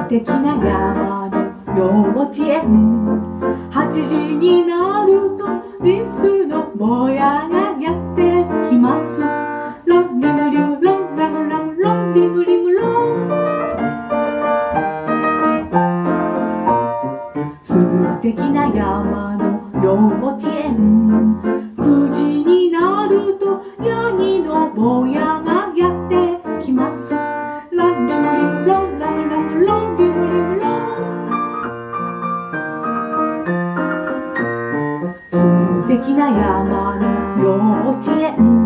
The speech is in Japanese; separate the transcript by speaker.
Speaker 1: 敵な山の幼稚園。8時になるとリスの坊やがやってきます。ロンリムリムロンラムラムロンリムリムロン。素敵な山の幼稚園。9時になるとヤギの坊やがやってきます。ロンリムリムロンラムラムロンリムリムロン。素敵な山の幼稚園。